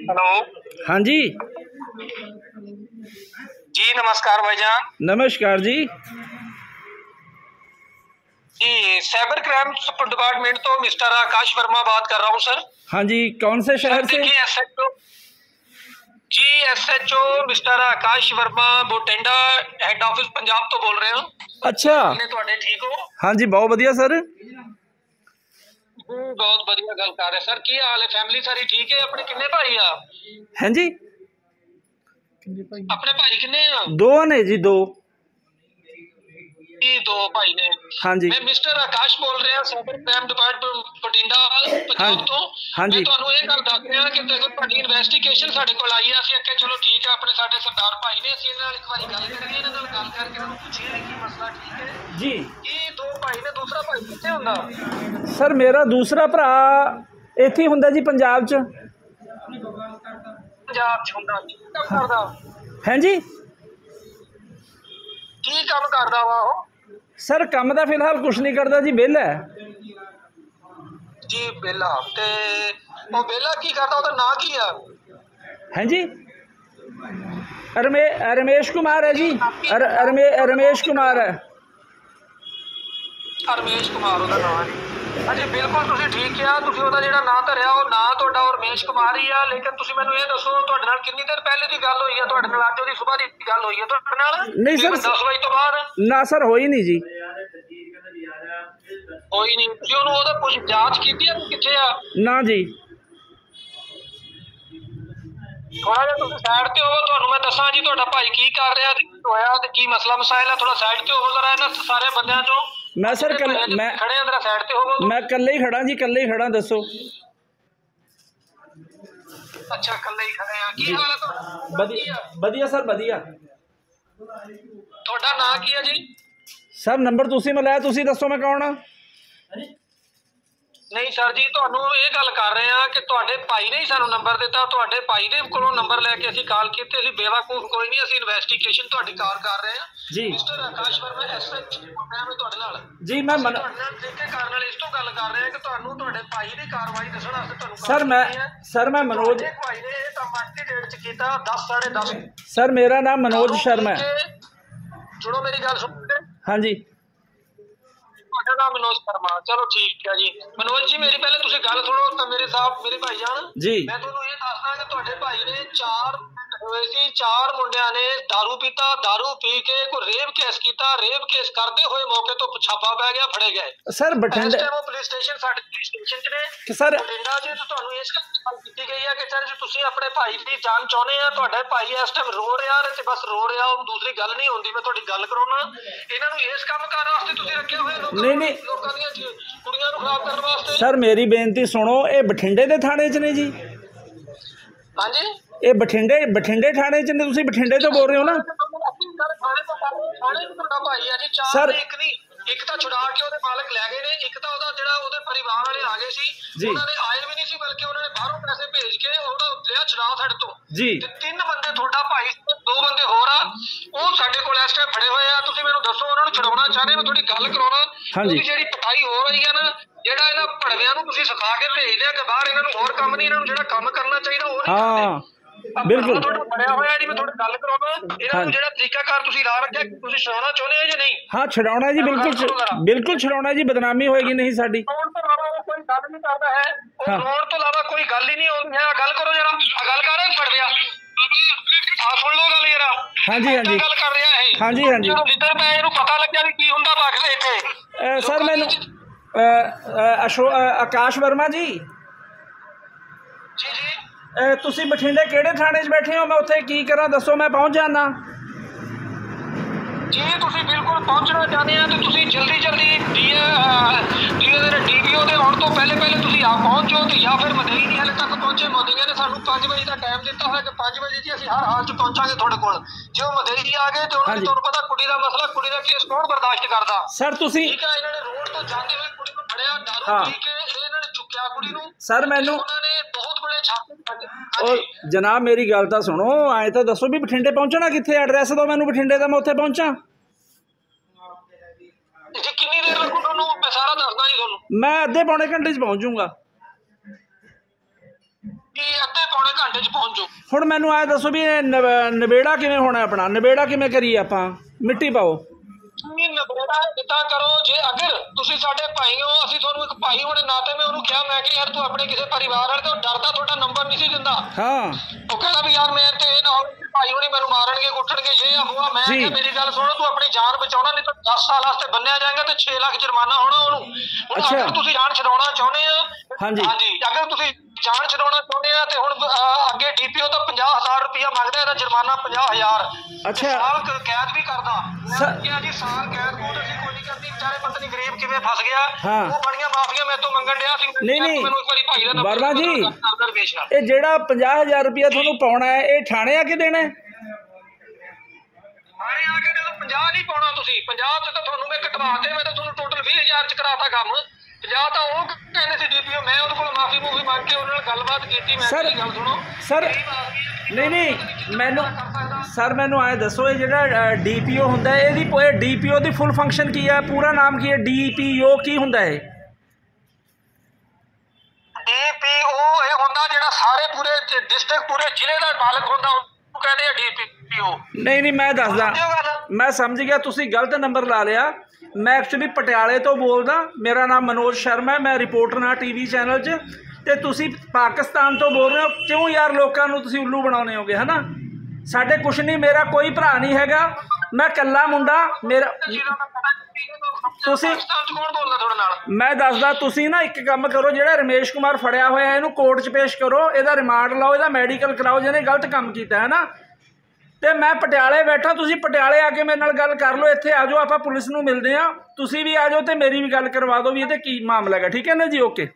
Hello. हाँ जी। जी नमस्कार भाईजान। नमस्कार जी। जी साइबर क्राइम डिपार्टमेंट तो मिस्टर आकाश वर्मा बात कर रहा हूँ सर। हाँ जी, कौन से शहर से? देखिए SHO mister Akash Verma Bathinda head office Punjab तो बोल रहे हो। अच्छा। ठीक हो? हाँ जी, बहुत बढ़िया सर। बहुत बढ़िया गल कर रहे सर। की हाल है? फैमिली सारी ठीक है? अपने किन्ने भाई आ? हैं जी, अपने भाई किन्ने आ? दो ने जी, दो दो भाई ने। हाँ जी। मैं मिस्टर आकाश बोल रहा cyber crime department Bathinda Punjab तो। हाँ जी। मैं ਤੁਹਾਨੂੰ ਇਹ ਗੱਲ ਦੱਸ ਰਿਹਾ ਕਿ ਦੇਖੋ ਤੁਹਾਡੀ ਇਨਵੈਸਟੀਗੇਸ਼ਨ ਸਾਡੇ ਕੋਲ ਆਈ ਆ। ਅਸੀਂ ਅੱਗੇ ਚਲੋ ਠੀਕ ਹੈ, ਆਪਣੇ ਸਾਡੇ ਸਰਦਾਰ ਭਾਈ ਨੇ, ਅਸੀਂ ਇਹਨਾਂ ਨਾਲ ਇੱਕ ਵਾਰੀ ਗੱਲ ਕਰੀਏ, ਇਹਨਾਂ ਨਾਲ ਗੱਲ ਕਰਕੇ ਇਹਨਾਂ ਨੂੰ ਪੁੱਛੀਏ ਕਿ ਮਸਲਾ ਠੀਕ ਹੈ ਜੀ। ਇਹ ਦੋ ਭਾਈ ਨੇ, ਦੂਸਰਾ ਭਾਈ ਕਿੱਥੇ ਹੁੰਦਾ? ਸਰ ਮੇਰਾ ਦੂਸਰਾ ਭਰਾ ਇੱਥੇ ਹੀ ਹੁੰਦਾ ਜੀ, ਪੰਜਾਬ 'ਚ। ਪੰਜਾਬ 'ਚ ਹੁੰਦਾ? ਕੀ ਕੰਮ ਕਰਦਾ? हैं जी। ਕੀ ਕੰਮ ਕਰਦਾ ਵਾ ਉਹ? सर काम तो फिलहाल कुछ नहीं करता जी, विहला है ਜੀ ਬੇਲਾ। ਤੇ ਉਹ ਬੇਲਾ ਕੀ ਕਰਦਾ? ਉਹਦਾ ਨਾਂ ਕੀ ਆ? हैं जी। रमेश कुमार है जी। रमेश कुमार है। ਰਮੇਸ਼ ਕੁਮਾਰ ਉਹਦਾ ਨਾਂ ਹੈ। ਹਾਂਜੀ ਬਿਲਕੁਲ ਤੁਸੀਂ ਠੀਕ ਕਿਹਾ। ਤੁਸੀਂ ਉਹਦਾ ਜਿਹੜਾ ਨਾਂ ਧਰਿਆ ਉਹ ਨਾਂ ਤੁਹਾਡਾ ਉਹ ਰਮੇਸ਼ ਕੁਮਾਰ ਹੀ ਆ। ਲੇਕਿਨ ਤੁਸੀਂ ਮੈਨੂੰ ਇਹ ਦੱਸੋ ਤੁਹਾਡੇ ਨਾਲ ਕਿੰਨੀ ਦੇਰ ਪਹਿਲੇ ਦੀ ਗੱਲ ਹੋਈ ਆ? ਤੁਹਾਡੇ ਨਾਲ ਅੱਜ ਉਹਦੀ ਸੁਬਾਹ ਦੀ ਗੱਲ ਹੋਈ ਆ ਤੁਹਾਡੇ ਨਾਲ? नहीं सर, 10 ਵਜੇ ਤੋਂ ਬਾਅਦ? ना सर हो ही नहीं जी। ਹੋਈ ਨਹੀਂ? ਤੁਸੀਂ ਉਹਨੂੰ ਉਹਦਾ ਕੁਝ ਜਾਂਚ ਕੀਤੀ ਆ ਕਿੱਥੇ ਆ? ना जी। ਥੋੜਾ ਜਿਹਾ ਤੁਸੀਂ ਸਾਈਡ ਤੇ ਹੋਵੋ, ਤੁਹਾਨੂੰ ਮੈਂ ਦੱਸਾਂ ਜੀ ਤੁਹਾਡਾ ਭਾਈ ਕੀ ਕਰ ਰਿਹਾ ਤੇ ਕੀ ਹੋਇਆ ਤੇ ਕੀ ਮਸਲਾ ਮਸਾਇਲ ਹੈ। ਥੋੜਾ ਸਾਈਡ ਤੇ ਹੋਵੋ ਜ਼ਰਾ ਇਹਨਾਂ ਸਾਰੇ ਬੰਦਿਆਂ ਚੋਂ। मैं सर मैं ਖੜੇ ਅੰਦਰ ਸਾਈਡ ਤੇ ਹੋਵੋ। मैं कल्ले ही खड़ा जी, कल्ले ही खड़ा। दसो। ਅੱਛਾ ਇਕੱਲੇ ਹੀ ਖੜੇ ਆ। ਕੀ ਹਾਲ ਹੈ ਤੁਹਾਡਾ? बढ़िया सर, बढ़िया। ਤੁਹਾਡਾ ਨਾਂ ਕੀ ਹੈ ਜੀ? सर नंबर तुसी मिलाया, तुसी दसो मैं कौन हाँ। ਨਹੀਂ ਸਰ ਜੀ, ਤੁਹਾਨੂੰ ਇਹ ਗੱਲ ਕਰ ਰਹੇ ਆ ਕਿ ਤੁਹਾਡੇ ਭਾਈ ਨੇ ਹੀ ਸਾਨੂੰ ਨੰਬਰ ਦਿੱਤਾ। ਤੁਹਾਡੇ ਭਾਈ ਦੇ ਕੋਲੋਂ ਨੰਬਰ ਲੈ ਕੇ ਅਸੀਂ ਕਾਲ ਕੀਤੀ। ਅਸੀਂ ਬੇਵਕੂਫ ਕੋਈ ਨਹੀਂ, ਅਸੀਂ ਇਨਵੈਸਟੀਗੇਸ਼ਨ ਤੁਹਾਡੀ ਕਾਰ ਕਰ ਰਹੇ ਹਾਂ ਜੀ। ਮਿਸਟਰ ਆਕਾਸ਼ ਵਰਮਾ ਐਸਐਚ ਮੈਂ ਤੁਹਾਡੇ ਨਾਲ जी मैं ਤੁਹਾਡੇ ਨਾਲ ਤਰੀਕੇ ਕਾਰਨ ਨਾਲ ਇਸ ਤੋਂ ਗੱਲ ਕਰ ਰਹੇ ਹਾਂ ਕਿ ਤੁਹਾਨੂੰ ਤੁਹਾਡੇ ਭਾਈ ਦੀ ਕਾਰਵਾਈ ਦੱਸਣ ਵਾਸਤੇ ਤੁਹਾਨੂੰ सर मैं मनोज। ਤੁਹਾਡੇ ਭਾਈ ਨੇ ਇਹ ਕੰਮ ਅੱਜ ਦੀ ਡੇਟ 'ਚ ਕੀਤਾ 10 10:30। सर मेरा नाम मनोज शर्मा है। ਸੁਣੋ ਮੇਰੀ ਗੱਲ ਸੁਣੋ। हाँ जी। ਤੁਹਾਡਾ ਨਾਮ ਮਨੋਜ ਸ਼ਰਮਾ। ਚਲੋ ਠੀਕ ਹੈ ਜੀ। ਮਨੋਜ ਜੀ ਮੇਰੀ ਪਹਿਲੇ ਤੁਸੀਂ ਗੱਲ ਸੁਣੋ ਤਾਂ ਮੇਰੇ ਸਾਹਿਬ ਮੇਰੇ ਭਾਈ ਜਾਨ ਜੀ। ਮੈਂ ਤੁਹਾਨੂੰ ਇਹ ਦੱਸਦਾ ਕਿ ਤੁਹਾਡੇ ਭਾਈ ਨੇ 4 ਹੋਏ ਸੀ। 4 ਮੁੰਡਿਆਂ ਨੇ दारू ਪੀਤਾ, दारू ਪੀ ਕੇ ਕੋਈ ਰੇਪ ਕੇਸ ਕੀਤਾ। ਰੇਪ ਕੇਸ ਕਰਦੇ ਹੋਏ ਮੌਕੇ ਤੋਂ ਛਾਪਾ ਪੈ ਗਿਆ, ਫੜੇ ਗਏ। सर बठिंडे ਪੁਲਿਸ ਸਟੇਸ਼ਨ ਸਾਡੇ ਪੁਲਿਸ ਸਟੇਸ਼ਨ 'ਚ ਨੇ सर। ਬਠਿੰਡਾ ਜੀ। ਤੁਹਾਨੂੰ ਇਸ ਗੱਲ ਕੀਤੀ ਗਈ ਹੈ ਕਿ ਸਰ ਜੇ ਤੁਸੀਂ ਆਪਣੇ ਭਾਈ ਦੀ ਜਾਨ ਚਾਹੁੰਦੇ ਆ, ਤੁਹਾਡਾ ਭਾਈ ਇਸ ਟਾਈਮ ਰੋ ਰਿਹਾ ਤੇ ਬਸ ਰੋ ਰਿਹਾ, ਉਹ ਦੂਸਰੀ ਗੱਲ ਨਹੀਂ ਹੁੰਦੀ। ਮੈਂ ਤੁਹਾਡੀ ਗੱਲ ਕਰਾਉਣਾ, ਇਹਨਾਂ ਨੂੰ ਇਸ ਕੰਮ ਕਰਨ ਵਾਸਤੇ ਤੁਸੀਂ ਰੱਖਿਆ ਹੋਇਆ ਲੋਕਾਂ ਦੀਆਂ ਕੁੜੀਆਂ ਨੂੰ ਖਰਾਬ ਕਰਨ ਵਾਸਤੇ। सर मेरी बेनती सुनो, ये बठिंडे दे थाने च ने जी। हाँ जी, ये बठिंडे थाने च ने, तुसी बठिंडे तो बोल रहे हो ना सर? ਇੱਕ ਤਾਂ ਛੁਡਾ ਕੇ ਉਹਦੇ ਮਾਲਕ ਲੈ ਗਏ ਨੇ, ਇੱਕ ਤਾਂ ਉਹਦਾ ਜਿਹੜਾ ਉਹਦੇ ਪਰਿਵਾਰ ਵਾਲੇ ਆ ਗਏ ਸੀ, ਉਹਨਾਂ ਨੇ ਆਏ ਵੀ ਨਹੀਂ ਸੀ, ਬਲਕਿ ਉਹਨਾਂ ਨੇ ਬਾਹਰੋਂ ਪੈਸੇ ਭੇਜ ਕੇ ਉਹਦਾ ਲਿਆ ਛੁਡਾ ਸਾਡੇ ਤੋਂ ਜੀ। ਤੇ 3 ਬੰਦੇ ਤੁਹਾਡਾ ਭਾਈ, 2 ਬੰਦੇ ਹੋਰ ਆ, ਉਹ ਸਾਡੇ ਕੋਲ ਇਸ ਟਾਈਮ ਫੜੇ ਹੋਏ ਆ। ਤੁਸੀਂ ਮੈਨੂੰ ਦੱਸੋ ਉਹਨਾਂ ਨੂੰ ਛੁਡਾਉਣਾ ਚਾਹੁੰਦੇ? ਮੈਂ ਤੁਹਾਡੀ ਗੱਲ ਕਰਾਉਣਾ। ਉਹਦੀ ਜਿਹੜੀ ਪਟਾਈ ਹੋ ਰਹੀ ਆ ਨਾ, ਜਿਹੜਾ ਇਹਨਾਂ ਭੜਵਿਆਂ ਨੂੰ ਤੁਸੀਂ ਸਿਖਾ ਕੇ ਭੇਜਦੇ ਆ ਕਿ ਬਾਹਰ ਇਹਨਾਂ ਨੂੰ ਹੋਰ ਕੰਮ ਨਹੀਂ, ਇਹਨਾਂ ਨੂੰ ਜਿਹੜਾ ਕੰਮ ਕਰਨਾ ਚਾਹੀਦਾ ਉਹ ਨਹੀਂ ਕਰਦੇ। ਬਿਲਕੁਲ ਬਣਿਆ ਹੋਇਆ ਜੀ। ਮੈਂ ਤੁਹਾਡੀ ਗੱਲ ਕਰਾਉਣਾ, ਇਹਨਾਂ ਨੂੰ ਜਿਹੜਾ ਤਰੀਕਾਕਾਰ ਤੁਸੀਂ ਲਾ ਰੱਖਿਆ, ਤੁਸੀਂ ਛੁਡਾਉਣਾ ਚਾਹੁੰਦੇ ਹੋ ਜਾਂ ਨਹੀਂ? हाँ छुड़ाना जी, बिल्कुल छुड़ाना जी। बदनामी होएगी नहीं साडी। ਕੋਈ ਗੱਲ ਨਹੀਂ ਕਰਦਾ ਹੈ, ਉਹ ਰੋਣ ਤੋਂ ਇਲਾਵਾ ਕੋਈ ਗੱਲ ਹੀ ਨਹੀਂ ਹੁੰਦੀ ਹੈ। ਗੱਲ ਕਰੋ ਜਰਾ, ਗੱਲ ਕਰ ਰਹੇ ਫੜ ਲਿਆ ਆ, ਸੁਣ ਲਓ ਗੱਲ ਜਰਾ। हाँ जी, हाँ जी, ਗੱਲ ਕਰ ਰਿਹਾ ਇਹ। हाँ जी, हाँ जी। ਜਿੱਧਰ ਮੈਂ ਇਹਨੂੰ ਪਤਾ ਲੱਗਿਆ ਵੀ ਕੀ ਹੁੰਦਾ ਬਾਕੀ ਇੱਥੇ। सर मैनू आकाश वर्मा जी। ਜੀ ਜੀ तुसी बठिंडे किहड़े थाने च बैठे हो? मैं उत्थे की करा, दसो, मैं पहुंच जाना जी। ਤੁਸੀਂ ਬਿਲਕੁਲ ਪਹੁੰਚਣਾ ਚਾਹੁੰਦੇ ਆ ਤੇ ਤੁਸੀਂ ਜਲਦੀ ਡੀਡੀਓ ਦੇ ਆਉਣ ਤੋਂ ਪਹਿਲੇ ਤੁਸੀਂ ਆ ਪਹੁੰਚੋ ਤੇ ਜਾਂ ਫਿਰ ਮਦਈ ਨਹੀਂ ਹਲੇ ਤੱਕ ਪਹੁੰਚੇ। ਮਦਈਆਂ ਨੇ ਸਾਨੂੰ 5 ਵਜੇ ਦਾ ਟਾਈਮ ਦਿੱਤਾ ਹੋਇਆ ਕਿ 5 ਵਜੇ ਜੀ ਅਸੀਂ ਹਰ ਹਾਲ 'ਚ ਪਹੁੰਚਾਂਗੇ ਤੁਹਾਡੇ ਕੋਲ। ਜੇ ਉਹ ਮਦਈ ਆ ਗਏ ਤੇ ਉਹਨਾਂ ਨੇ, ਤੁਹਾਨੂੰ ਪਤਾ ਕੁੜੀ ਦਾ ਮਸਲਾ, ਕੁੜੀ ਦਾ ਕੇਸ ਕੌਣ ਬਰਦਾਸ਼ਤ ਕਰਦਾ? सर तुसी ਠੀਕ ਆ, ਇਹਨਾਂ ਨੇ ਰੋਡ ਤੋਂ ਜਾਂਦੇ ਹੋਏ ਕੁੜੀ ਨੂੰ ਫੜਿਆ, दारू ਪੀ ਕੇ ਇਹਨਾਂ ਨੇ ਚੁੱਕਿਆ ਕੁੜੀ ਨੂੰ। सर मैनू ਉਹਨਾਂ ਨੇ ਬਹੁਤ ਬੜੇ ਛਾਪੇ। ਉਹ जनाब मेरी गल तो सुनो, आए तो दसो भी बठिंडे पहुंचना कित्थे? एड्रैस दो मैनू बठिंडे दा, मैं उत्थे पहुंचा। जी कितनी देर लगू ਤੁਹਾਨੂੰ? मैं सारा ਦੱਸਦਾ ਜੀ ਤੁਹਾਨੂੰ। मैं अद्धे पौने घंटे च पहुंच जाऊंगा। ਕਿ ਅੱਧੇ ਪੌਣੇ ਘੰਟੇ 'ਚ ਪਹੁੰਚ ਜਾਓ। ਹੁਣ ਮੈਨੂੰ ਆਇਆ ਦੱਸੋ ਵੀ ਇਹ ਨਿਬੇੜਾ ਕਿਵੇਂ ਹੋਣਾ ਆਪਣਾ, ਨਿਬੇੜਾ ਕਿਵੇਂ ਕਰੀਏ ਆਪਾਂ? ਮਿੱਟੀ ਪਾਓ। ਨਿਬੇੜਾ ਇੱਦਾਂ ਕਰੋ, ਜੇ ਅਗਰ ਤੁਸੀਂ ਸਾਡੇ ਭਾਈ ਹੋ, ਅਸੀਂ ਤੁਹਾਨੂੰ ਇੱਕ ਭਾਈ ਹੋਣੇ ਨਾਤੇ ਮੈਂ ਉਹਨੂੰ ਕਿਹਾ, ਮੈਂ ਕਿ ਯਾਰ ਤੂੰ ਆਪਣੇ ਕਿਸੇ ਪਰਿਵਾਰ ਵਾਲੇ ਤੋਂ ਡਰਦਾ, ਤੁਹਾਡਾ ਨੰਬਰ ਨਹੀਂ ਸੀ ਦਿੰਦਾ। ਹਾਂ ਉਹ ਕਹਿੰਦਾ ਵੀ ਯਾਰ ਮੈਂ ਤੇ ਇਹ ਨਾ ਹੋਵੇ ਭਾਈ ਹੋਣੀ ਮੈਨੂੰ ਮਾਰਨਗੇ ਕੁੱਟਣਗੇ ਜੇ ਹੋਆ। ਮੈਂ ਕਿਹਾ ਮੇਰੀ ਗੱਲ ਸੁਣੋ, ਤੂੰ ਆਪਣੀ ਜਾਨ ਬਚਾਉਣਾ, ਨਹੀਂ ਤਾਂ 10 ਸਾਲ ਵਾਸਤੇ ਬੰਨਿਆ ਜਾਏਗਾ ਤੇ 6 ਲੱਖ ਜੁਰਮਾਨਾ ਹੋਣਾ ਉਹਨੂੰ। ਹੁਣ ਅਗਰ ਤੁਸੀਂ ਜਾਨ ਛਡਾਉਣਾ ਚਾਹੁੰਦੇ ਆ, ਹਾਂਜੀ ਅਗਰ ਤੁਸੀਂ ਜਾਨ ਛਡਾਉਣਾ ਚਾਹੁੰਦੇ ਆ ਤੇ ਹੁਣ ਅੱਗੇ DPO ਤਾਂ 50,000 ਰੁਪਇਆ ਮੰਗਦਾ, ਇਹਦਾ ਜੁਰਮਾਨਾ 50,000। ਅੱਛਾ ਸਾਲ ਕੈਦ ਵੀ ਕਰਦਾ। ਮੈਂ ਕਿਹਾ ਜੀ ਸਾਲ ਕੈਦ ਕੋਲ ਅਸੀਂ ਕੋਈ ਨਹੀਂ ਕਰਦੀ, ਵਿਚਾਰੇ ਪਤਾ ਨਹੀਂ ਗਰੀਬ ਕਿਵੇਂ ਫਸ ਗਿਆ। ਉਹ ਬੜੀਆਂ ਮਾਫੀਆਂ ਮੇਰੇ ਤੋਂ ਮੰਗਣ ਡਿਆ ਸੀ। ਨਹੀਂ ਮੈਨੂੰ ਇੱਕ ਵਾਰੀ ਭਾਈ ਦਾ ਨੰਬਰ ਵਰਮਾ ਜੀ, ਇਹ ਜਿਹੜਾ 50,000 ਰੁਪਇਆ ਤੁਹਾਨੂੰ ਪਾਉਣਾ ਹੈ, ਇਹ ਥਾਣੇ ਆ ਕੇ ਦੇਣਾ ਹੈ? ਥਾਣੇ ਆ ਕੇ ਜਦੋਂ 50 ਨਹੀਂ ਪਾਉਣਾ ਤੁਸੀਂ, 50 ਤੇ ਤਾਂ ਤੁਹਾਨੂੰ ਮੈਂ ਕਟਵਾ ਦੇ, ਮੈਂ ਤਾਂ ਤੁਹਾਨੂੰ ਟੋਟਲ 20,000 ਚ ਕਰਾਤਾ ਕੰਮ। 50 ਤਾਂ ਉਹ ਕਹਿੰਦੇ ਸੀ DPO, ਮੈਂ ਉਹਦੇ ਕੋਲ ਮਾਫੀ ਮੰਗ ਕੇ ਉਹਨਾਂ ਨਾਲ ਗੱਲਬਾਤ ਕੀਤੀ। ਮੈਂ ਗੱਲ ਸੁਣੋ ਸਰ, ਨਹੀਂ ਮੈਨੂੰ ਆਏ ਦੱਸੋ, ਇਹ ਜਿਹੜਾ DPO ਹੁੰਦਾ ਹੈ, ਇਹਦੀ DPO ਦੀ ਫੁੱਲ ਫੰਕਸ਼ਨ ਕੀ ਹੈ, ਪੂਰਾ ਨਾਮ ਕੀ ਹੈ? DPO ਕੀ ਹੁੰਦਾ ਹੈ? DPO ਇਹ ਹੁੰਦਾ ਜਿਹੜਾ ਸਾਰੇ ਪੂਰੇ ਡਿਸਟ੍ਰਿਕਟ ਪੂਰੇ ਜ਼ਿਲ੍ਹੇ ਦਾ ਮਾਲਕ ਹੁੰਦਾ, ਉਹ ਕਹਿੰਦੇ ਆ DPO। ਨਹੀਂ ਮੈਂ ਦੱਸਦਾ, ਮੈਂ ਸਮਝ ਗਿਆ, ਤੁਸੀਂ ਗਲਤ ਨੰਬਰ ਲਾ ਲਿਆ। ਮੈਂ ਐਕਚੁਅਲੀ ਪਟਿਆਲੇ ਤੋਂ ਬੋਲਦਾ, ਮੇਰਾ ਨਾਮ ਮਨੋਜ ਸ਼ਰਮਾ ਹੈ, ਮੈਂ ਰਿਪੋਰਟਰ ਹਾਂ TV ਚੈਨਲ 'ਚ, ਤੇ ਤੁਸੀਂ ਪਾਕਿਸਤਾਨ ਤੋਂ ਬੋਲ ਰਹੇ ਹੋ। ਕਿਉਂ ਯਾਰ ਲੋਕਾਂ ਨੂੰ ਤੁਸੀਂ ਉੱਲੂ ਬਣਾਉਣੇ ਹੋਗੇ, ਹੈ ਨਾ? ਸਾਡੇ ਕੁਛ ਨਹੀਂ, ਮੇਰਾ ਕੋਈ ਭਰਾ ਨਹੀਂ ਹੈਗਾ, ਮੈਂ ਇਕੱਲਾ ਮੁੰਡਾ। ਮੇਰਾ ਤੁਸੀਂ ਮੈਂ ਦੱਸਦਾ, ਤੁਸੀਂ ਨਾ ਇੱਕ ਕੰਮ ਕਰੋ, ਜਿਹੜਾ ਰਮੇਸ਼ ਕੁਮਾਰ ਫੜਿਆ ਹੋਇਆ ਇਹਨੂੰ ਕੋਰਟ 'ਚ ਪੇਸ਼ ਕਰੋ, ਇਹਦਾ ਰਿਮਾਂਡ ਲਾਓ, ਇਹਦਾ ਮੈਡੀਕਲ ਕਰਾਓ, ਜਿਹਨੇ ਗਲਤ ਕੰਮ ਕੀਤਾ ਹੈ ਨਾ। ਤੇ ਮੈਂ ਪਟਿਆਲੇ ਬੈਠਾ, ਤੁਸੀਂ ਪਟਿਆਲੇ ਆ ਕੇ ਮੇਰੇ ਨਾਲ ਗੱਲ ਕਰ ਲਓ, ਇੱਥੇ ਆ ਜਾਓ, ਆਪਾਂ ਪੁਲਿਸ ਨੂੰ ਮਿਲਦੇ ਹਾਂ, ਤੁਸੀਂ ਵੀ ਆ ਜਾਓ ਤੇ ਮੇਰੀ ਵੀ ਗੱਲ ਕਰਵਾ ਦਿਓ ਵੀ ਇਹਦੇ ਕੀ ਮਾਮਲਾ ਹੈਗਾ। ਠੀਕ ਹੈ ਨਾ ਜੀ? ਓਕੇ।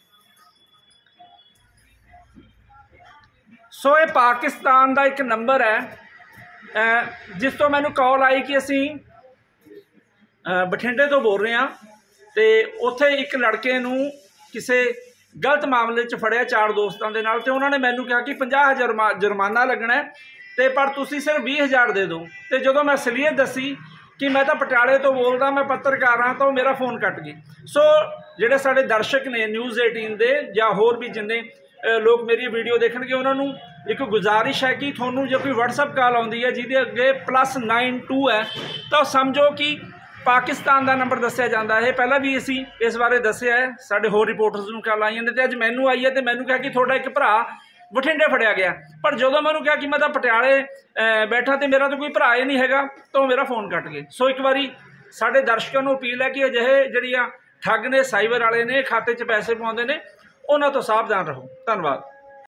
ਸੋ ਇਹ ਪਾਕਿਸਤਾਨ ਦਾ ਇੱਕ ਨੰਬਰ ਹੈ ਜਿਸ ਤੋਂ ਮੈਨੂੰ ਕਾਲ ਆਈ ਕਿ ਅਸੀਂ ਬਠਿੰਡੇ ਤੋਂ ਬੋਲ ਰਹੇ ਹਾਂ, ਤੇ ਉੱਥੇ ਇੱਕ ਲੜਕੇ ਨੂੰ ਕਿਸੇ ਗਲਤ ਮਾਮਲੇ 'ਚ ਫੜਿਆ 4 ਦੋਸਤਾਂ ਦੇ ਨਾਲ, ਤੇ ਉਹਨਾਂ ਨੇ ਮੈਨੂੰ ਕਿਹਾ ਕਿ 50,000 ਜੁਰਮਾਨਾ ਲੱਗਣਾ ਹੈ, ਤੇ ਪਰ ਤੁਸੀਂ ਸਿਰਫ 20,000 ਦੇ ਦਿਓ। ਤੇ ਜਦੋਂ ਮੈਂ ਅਸਲੀਅਤ ਦੱਸੀ ਕਿ ਮੈਂ ਤਾਂ ਪਟਿਆਲੇ ਤੋਂ ਬੋਲਦਾ, ਮੈਂ ਪੱਤਰਕਾਰ ਹਾਂ, ਤਾਂ ਮੇਰਾ ਫੋਨ ਕੱਟ ਗਈ। ਸੋ ਜਿਹੜੇ ਸਾਡੇ ਦਰਸ਼ਕ ਨੇ ਨਿਊਜ਼ 18 ਦੇ ਜਾਂ ਹੋਰ ਵੀ ਜਿੰਨੇ ਲੋਕ ਮੇਰੀ ਵੀਡੀਓ ਦੇਖਣਗੇ, ਉਹਨਾਂ ਨੂੰ ਇੱਕ ਗੁਜ਼ਾਰਿਸ਼ ਹੈ ਕਿ ਤੁਹਾਨੂੰ ਜੇ ਕੋਈ WhatsApp ਕਾਲ ਆਉਂਦੀ ਹੈ ਜਿਹਦੇ ਅੱਗੇ +92 ਹੈ, ਤਾਂ ਸਮਝੋ ਕਿ ਪਾਕਿਸਤਾਨ ਦਾ ਨੰਬਰ ਦੱਸਿਆ ਜਾਂਦਾ ਹੈ। ਪਹਿਲਾਂ ਵੀ ਅਸੀਂ ਇਸ ਬਾਰੇ ਦੱਸਿਆ ਹੈ, ਸਾਡੇ ਹੋਰ ਰਿਪੋਰਟਰਸ ਨੂੰ ਕਾਲ ਆਈਆਂ ਨੇ, ਤੇ ਅੱਜ ਮੈਨੂੰ ਆਈ ਹੈ, ਤੇ ਮੈਨੂੰ ਕਿਹਾ ਕਿ ਤੁਹਾਡਾ ਇੱਕ ਭਰਾ ਬਠਿੰਡੇ ਫੜਿਆ ਗਿਆ। ਪਰ ਜਦੋਂ ਮੈਨੂੰ ਕਿਹਾ ਕਿ ਮੈਂ ਤਾਂ ਪਟਿਆਲੇ ਬੈਠਾ ਤੇ ਮੇਰਾ ਤਾਂ ਕੋਈ ਭਰਾ ਹੀ ਨਹੀਂ ਹੈਗਾ, ਤਾਂ ਮੇਰਾ ਫੋਨ ਕੱਟ ਗਏ। ਸੋ ਇੱਕ ਵਾਰੀ ਸਾਡੇ ਦਰਸ਼ਕਾਂ ਨੂੰ ਅਪੀਲ ਹੈ ਕਿ ਅਜਿਹੇ ਜਿਹੜੀਆਂ ਠੱਗ ਨੇ, ਸਾਈਬਰ ਵਾਲੇ ਨੇ, ਖਾਤੇ 'ਚ ਪੈਸੇ ਪਾਉਂਦੇ ਨੇ, ਉਹਨਾਂ ਤੋਂ ਸਾਵਧਾਨ ਰਹੋ। ਧੰਨਵਾਦ।